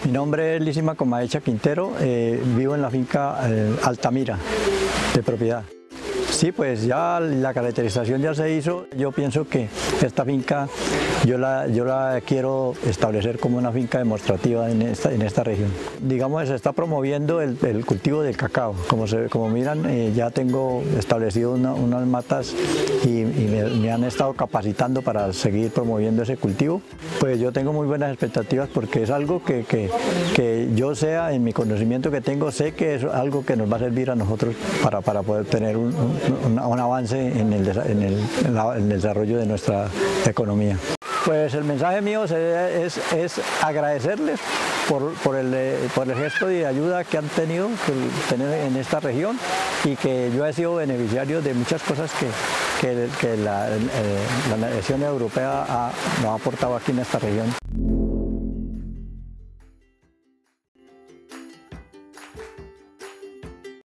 Mi nombre es Lísima Comaecha Quintero, vivo en la finca Altamira, de propiedad. Sí, pues ya la caracterización ya se hizo. Yo pienso que esta finca yo la quiero establecer como una finca demostrativa en esta región. Digamos, se está promoviendo el cultivo del cacao. Como miran, ya tengo establecido unas matas y me han estado capacitando para seguir promoviendo ese cultivo. Pues yo tengo muy buenas expectativas porque es algo que yo sea, en mi conocimiento que tengo, sé que es algo que nos va a servir a nosotros para poder tener un avance en el desarrollo de nuestra economía. Pues el mensaje mío es agradecerles por el gesto de ayuda que han tenido en esta región y que yo he sido beneficiario de muchas cosas que la nación europea nos ha aportado aquí en esta región.